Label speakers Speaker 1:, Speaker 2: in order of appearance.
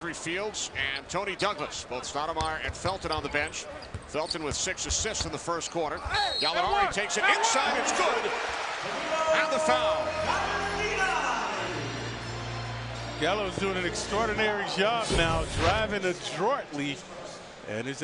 Speaker 1: Fields and Tony Douglas, both Stoudemire and Felton on the bench. Felton with 6 assists in the first quarter. Gallinari takes it inside. It's good. And the foul.
Speaker 2: Gallo's doing an extraordinary job now, driving adroitly, and is